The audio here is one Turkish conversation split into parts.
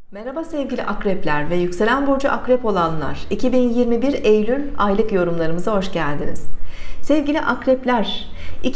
Merhaba sevgili akrepler ve yükselen burcu akrep olanlar, 2021 Eylül aylık yorumlarımıza hoş geldiniz. Sevgili akrepler,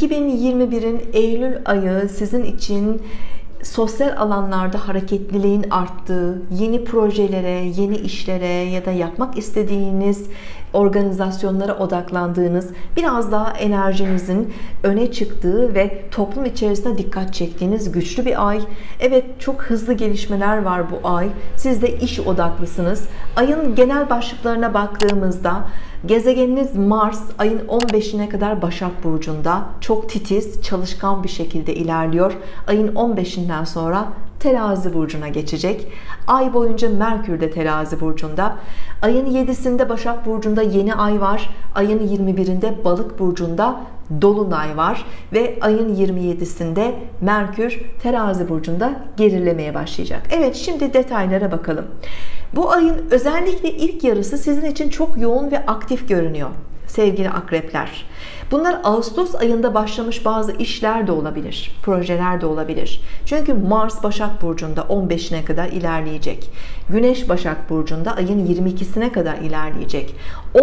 2021'in Eylül ayı sizin için sosyal alanlarda hareketliliğin arttığı, yeni projelere, yeni işlere ya da yapmak istediğiniz organizasyonlara odaklandığınız, biraz daha enerjinizin öne çıktığı ve toplum içerisinde dikkat çektiğiniz güçlü bir ay. Evet, çok hızlı gelişmeler var bu ay. Siz de iş odaklısınız. Ayın genel başlıklarına baktığımızda gezegeniniz Mars ayın 15'ine kadar Başak Burcu'nda çok titiz, çalışkan bir şekilde ilerliyor. Ayın 15'inden sonra Terazi Burcu'na geçecek. Ay boyunca Merkür de Terazi Burcu'nda. Ayın 7'sinde Başak Burcu'nda yeni ay var. Ayın 21'inde Balık Burcu'nda Dolunay var. Ve ayın 27'sinde Merkür Terazi Burcu'nda gerilemeye başlayacak. Evet, şimdi detaylara bakalım. Bu ayın özellikle ilk yarısı sizin için çok yoğun ve aktif görünüyor sevgili akrepler. Bunlar Ağustos ayında başlamış bazı işler de olabilir, projeler de olabilir. Çünkü Mars Başak Burcu'nda 15'ine kadar ilerleyecek. Güneş Başak Burcu'nda ayın 22'sine kadar ilerleyecek.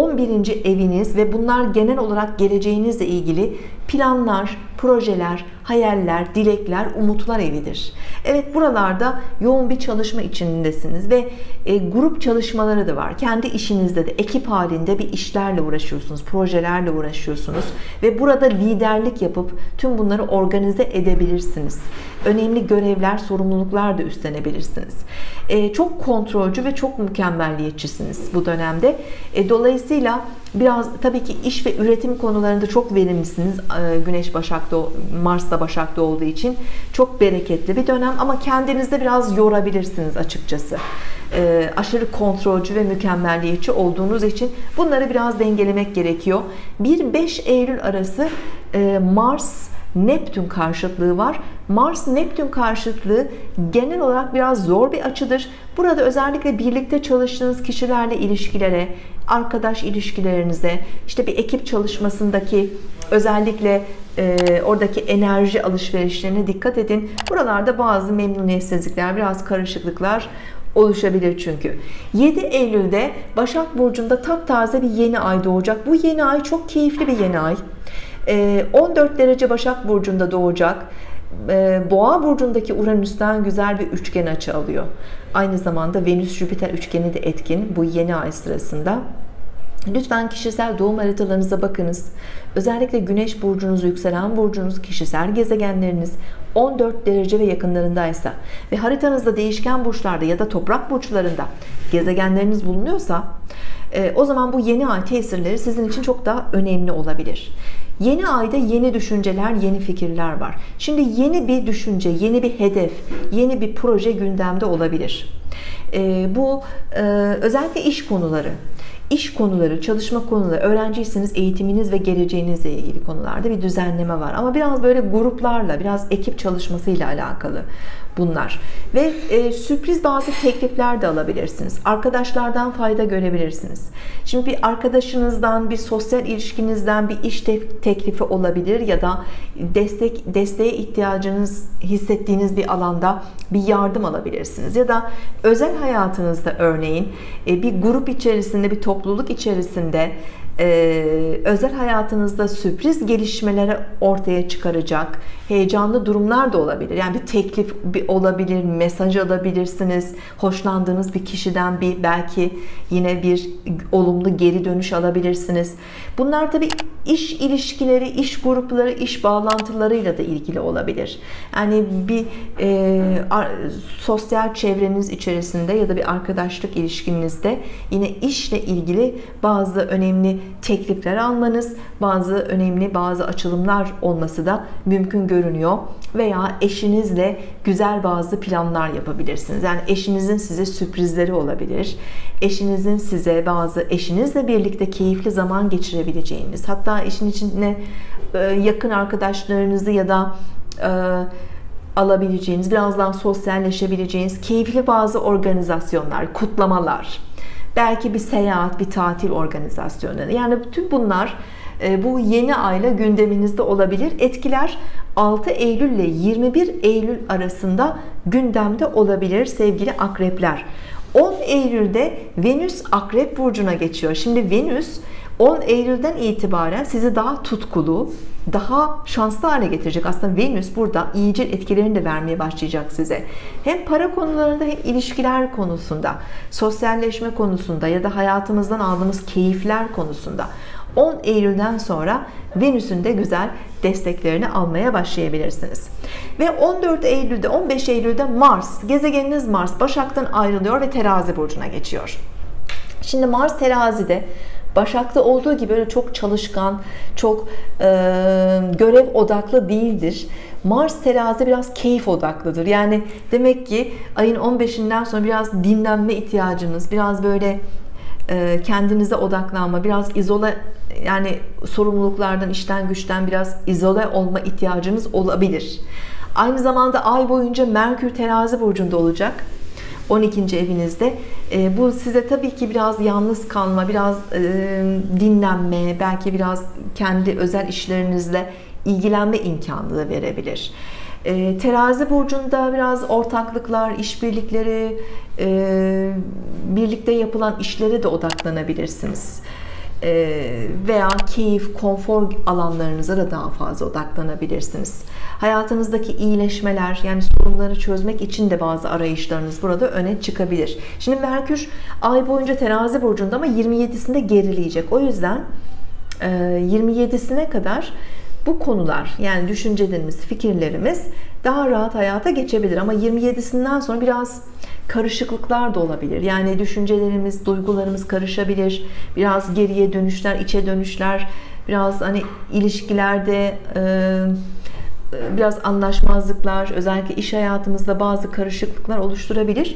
11. eviniz ve bunlar genel olarak geleceğinizle ilgili planlar, projeler, hayaller, dilekler, umutlar evidir. Evet, buralarda yoğun bir çalışma içindesiniz ve grup çalışmaları da var. Kendi işinizde de ekip halinde bir işlerle uğraşıyorsunuz, projelerle uğraşıyorsunuz ve burada liderlik yapıp tüm bunları organize edebilirsiniz. Önemli görevler, sorumluluklar da üstlenebilirsiniz. Çok kontrolcü ve çok mükemmelliyetçisiniz bu dönemde. Dolayısıyla biraz tabii ki iş ve üretim konularında çok verimlisiniz. Güneş Başak'ta, Mars da Başak'ta olduğu için çok bereketli bir dönem, ama kendinizde biraz yorabilirsiniz açıkçası. Aşırı kontrolcü ve mükemmelliyetçi olduğunuz için bunları biraz dengelemek gerekiyor. 1-5 Eylül arası Mars Neptün karşıtlığı var. Mars Neptün karşıtlığı genel olarak biraz zor bir açıdır. Burada özellikle birlikte çalıştığınız kişilerle ilişkilere, arkadaş ilişkilerinize, işte bir ekip çalışmasındaki özellikle oradaki enerji alışverişlerine dikkat edin. Buralarda bazı memnuniyetsizlikler, biraz karışıklıklar oluşabilir çünkü. 7 Eylül'de Başak Burcu'nda taptaze bir yeni ay doğacak. Bu yeni ay çok keyifli bir yeni ay. 14 derece Başak Burcu'nda doğacak. Boğa Burcu'ndaki Uranüs'ten güzel bir üçgen açı alıyor. Aynı zamanda Venüs-Jüpiter üçgeni de etkin bu yeni ay sırasında. Lütfen kişisel doğum haritalarınıza bakınız. Özellikle Güneş burcunuz, yükselen burcunuz, kişisel gezegenleriniz 14 derece ve yakınlarındaysa ve haritanızda değişken burçlarda ya da toprak burçlarında gezegenleriniz bulunuyorsa o zaman bu yeni ay tesirleri sizin için çok daha önemli olabilir. Yeni ayda yeni düşünceler, yeni fikirler var. Şimdi yeni bir düşünce, yeni bir hedef, yeni bir proje gündemde olabilir. Bu özellikle iş konuları. İş konuları, çalışma konuları, öğrenciyseniz eğitiminiz ve geleceğinizle ilgili konularda bir düzenleme var. Ama biraz böyle gruplarla, biraz ekip çalışmasıyla alakalı bunlar. Ve sürpriz bazı teklifler de alabilirsiniz. Arkadaşlardan fayda görebilirsiniz. Şimdi bir arkadaşınızdan, bir sosyal ilişkinizden bir iş teklifi olabilir ya da desteğe ihtiyacınız hissettiğiniz bir alanda bir yardım alabilirsiniz. Ya da özel hayatınızda örneğin bir grup içerisinde, bir topluluk içerisinde özel hayatınızda sürpriz gelişmeleri ortaya çıkaracak heyecanlı durumlar da olabilir. Yani bir teklif olabilir, mesaj alabilirsiniz, hoşlandığınız bir kişiden belki yine bir olumlu geri dönüş alabilirsiniz. Bunlar tabii iş ilişkileri, iş grupları, iş bağlantılarıyla da ilgili olabilir. Yani bir sosyal çevreniz içerisinde ya da bir arkadaşlık ilişkinizde yine işle ilgili bazı önemli teklifler almanız, bazı açılımlar olması da mümkün görünüyor. Veya eşinizle güzel bazı planlar yapabilirsiniz. Yani eşinizin size sürprizleri olabilir. Eşinizle birlikte keyifli zaman geçirebileceğiniz, hatta işin içine yakın arkadaşlarınızı ya da alabileceğiniz, biraz daha sosyalleşebileceğiniz keyifli bazı organizasyonlar, kutlamalar, belki bir seyahat, bir tatil organizasyonu. Yani bütün bunlar bu yeni ayla gündeminizde olabilir. Etkiler 6 Eylül ile 21 Eylül arasında gündemde olabilir sevgili akrepler. 10 Eylül'de Venüs Akrep Burcu'na geçiyor. Şimdi Venüs 10 Eylül'den itibaren sizi daha tutkulu, daha şanslı hale getirecek. Aslında Venüs burada iyicil etkilerini de vermeye başlayacak size. Hem para konularında hem ilişkiler konusunda, sosyalleşme konusunda ya da hayatımızdan aldığımız keyifler konusunda 10 Eylül'den sonra Venüs'ün de güzel desteklerini almaya başlayabilirsiniz. Ve 14 Eylül'de 15 Eylül'de Mars, gezegeniniz Mars Başak'tan ayrılıyor ve Terazi burcuna geçiyor. Şimdi Mars Terazi'de, Başak'ta olduğu gibi öyle çok çalışkan, çok görev odaklı değildir. Mars Terazi biraz keyif odaklıdır. Yani demek ki ayın 15'inden sonra biraz dinlenme ihtiyacınız, biraz böyle kendinize odaklanma, biraz izole, yani sorumluluklardan, işten güçten biraz izole olma ihtiyacınız olabilir. Aynı zamanda ay boyunca Merkür Terazi burcunda olacak. 12. evinizde. Bu size tabii ki biraz yalnız kalma, biraz dinlenme, belki biraz kendi özel işlerinizle ilgilenme imkanı da verebilir. Terazi burcunda biraz ortaklıklar, işbirlikleri, birlikte yapılan işlere de odaklanabilirsiniz. Veya keyif, konfor alanlarınıza da daha fazla odaklanabilirsiniz. Hayatınızdaki iyileşmeler, yani sorunları çözmek için de bazı arayışlarınız burada öne çıkabilir. Şimdi Merkür ay boyunca Terazi burcunda ama 27'sinde gerileyecek. O yüzden 27'sine kadar bu konular, yani düşüncelerimiz, fikirlerimiz daha rahat hayata geçebilir. Ama 27'sinden sonra biraz karışıklıklar da olabilir. Yani düşüncelerimiz, duygularımız karışabilir. Biraz geriye dönüşler, içe dönüşler, biraz hani ilişkilerde biraz anlaşmazlıklar, özellikle iş hayatımızda bazı karışıklıklar oluşturabilir.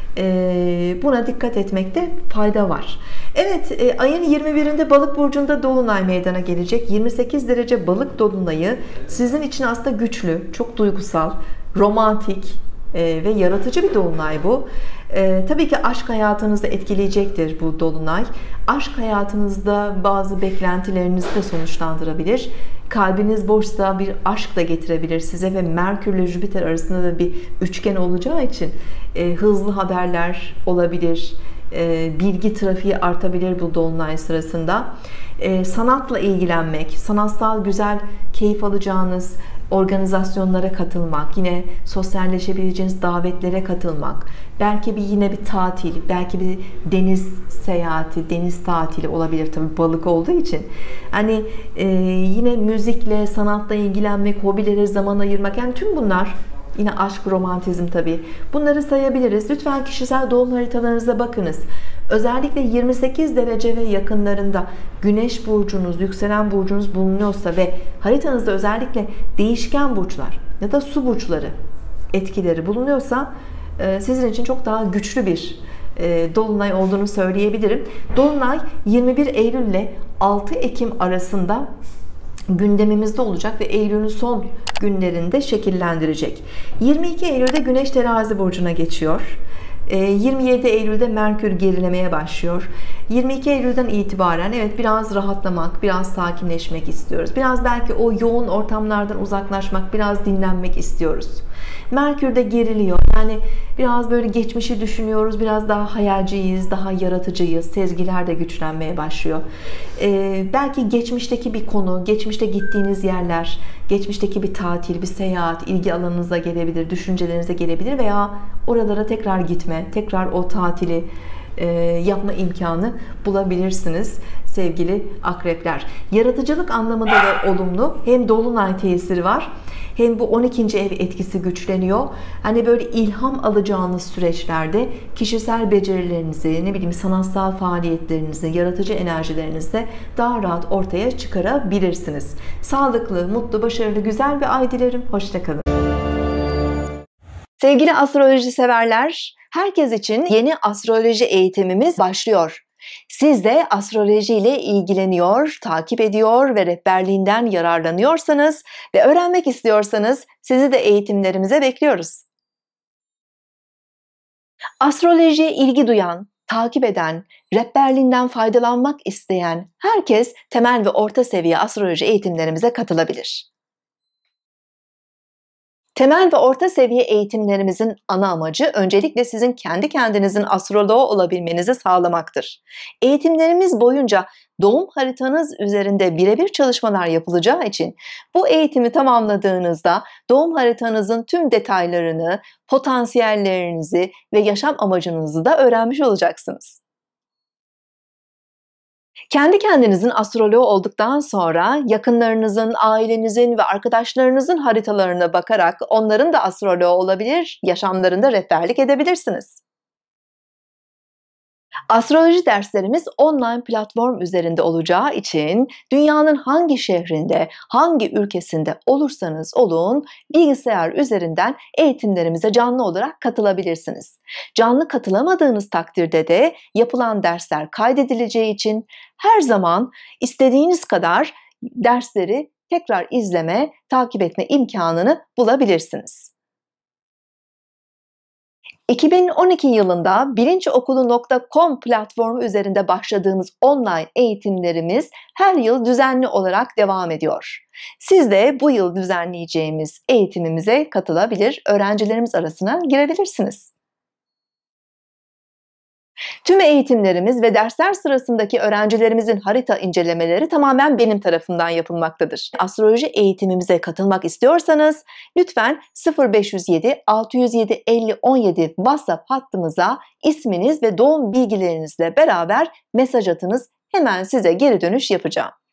Buna dikkat etmekte fayda var. Evet, ayın 21'inde Balık burcunda dolunay meydana gelecek. 28 derece Balık dolunayı sizin için aslında güçlü, çok duygusal, romantik ve yaratıcı bir dolunay bu. Tabii ki aşk hayatınızı etkileyecektir bu dolunay. Aşk hayatınızda bazı beklentilerinizi de sonuçlandırabilir. Kalbiniz boşsa bir aşk da getirebilir size ve Merkür ile Jüpiter arasında da bir üçgen olacağı için hızlı haberler olabilir. Bilgi trafiği artabilir bu dolunay sırasında. Sanatla ilgilenmek, sanatsal güzel keyif alacağınız organizasyonlara katılmak, yine sosyalleşebileceğiniz davetlere katılmak, belki yine bir tatil, belki bir deniz seyahati, deniz tatili olabilir tabii balık olduğu için. Hani yine müzikle, sanatla ilgilenmek, hobilere zaman ayırmak, yani tüm bunlar, yine aşk, romantizm tabii. Bunları sayabiliriz. Lütfen kişisel doğum haritalarınıza bakınız. Özellikle 28 derece ve yakınlarında Güneş burcunuz, yükselen burcunuz bulunuyorsa ve haritanızda özellikle değişken burçlar ya da su burçları etkileri bulunuyorsa sizin için çok daha güçlü bir dolunay olduğunu söyleyebilirim. Dolunay 21 Eylül ile 6 Ekim arasında gündemimizde olacak ve Eylül'ün son günlerinde şekillendirecek. 22 Eylül'de Güneş Terazi burcuna geçiyor. 27 Eylül'de Merkür gerilemeye başlıyor. 22 Eylül'den itibaren evet biraz rahatlamak, biraz sakinleşmek istiyoruz. Biraz belki o yoğun ortamlardan uzaklaşmak, biraz dinlenmek istiyoruz. Merkür de geriliyor. Yani biraz böyle geçmişi düşünüyoruz, biraz daha hayalciyiz, daha yaratıcıyız. Sezgiler de güçlenmeye başlıyor. Belki geçmişteki bir konu, geçmişte gittiğiniz yerler, geçmişteki bir tatil, bir seyahat ilgi alanınıza gelebilir, düşüncelerinize gelebilir veya oralara tekrar gitme, tekrar o tatili yapma imkanı bulabilirsiniz sevgili akrepler. Yaratıcılık anlamında da olumlu. Hem dolunay tesiri var, hem bu 12. ev etkisi güçleniyor. Hani böyle ilham alacağınız süreçlerde kişisel becerilerinizi, ne bileyim sanatsal faaliyetlerinizi, yaratıcı enerjilerinizi daha rahat ortaya çıkarabilirsiniz. Sağlıklı, mutlu, başarılı, güzel bir ay dilerim. Hoşça kalın. Sevgili astroloji severler, herkes için yeni astroloji eğitimimiz başlıyor. Siz de astroloji ile ilgileniyor, takip ediyor ve rehberliğinden yararlanıyorsanız ve öğrenmek istiyorsanız sizi de eğitimlerimize bekliyoruz. Astrolojiye ilgi duyan, takip eden, rehberliğinden faydalanmak isteyen herkes temel ve orta seviye astroloji eğitimlerimize katılabilir. Temel ve orta seviye eğitimlerimizin ana amacı öncelikle sizin kendi kendinizin astroloğu olabilmenizi sağlamaktır. Eğitimlerimiz boyunca doğum haritanız üzerinde birebir çalışmalar yapılacağı için bu eğitimi tamamladığınızda doğum haritanızın tüm detaylarını, potansiyellerinizi ve yaşam amacınızı da öğrenmiş olacaksınız. Kendi kendinizin astroloğu olduktan sonra yakınlarınızın, ailenizin ve arkadaşlarınızın haritalarına bakarak onların da astroloğu olabilir, yaşamlarında rehberlik edebilirsiniz. Astroloji derslerimiz online platform üzerinde olacağı için dünyanın hangi şehrinde, hangi ülkesinde olursanız olun bilgisayar üzerinden eğitimlerimize canlı olarak katılabilirsiniz. Canlı katılamadığınız takdirde de yapılan dersler kaydedileceği için her zaman istediğiniz kadar dersleri tekrar izleme, takip etme imkanını bulabilirsiniz. 2012 yılında bilinçokulu.com platformu üzerinde başladığımız online eğitimlerimiz her yıl düzenli olarak devam ediyor. Siz de bu yıl düzenleyeceğimiz eğitimimize katılabilir, öğrencilerimiz arasına girebilirsiniz. Tüm eğitimlerimiz ve dersler sırasındaki öğrencilerimizin harita incelemeleri tamamen benim tarafımdan yapılmaktadır. Astroloji eğitimimize katılmak istiyorsanız lütfen 0507 607 50 17 WhatsApp hattımıza isminiz ve doğum bilgilerinizle beraber mesaj atınız. Hemen size geri dönüş yapacağım.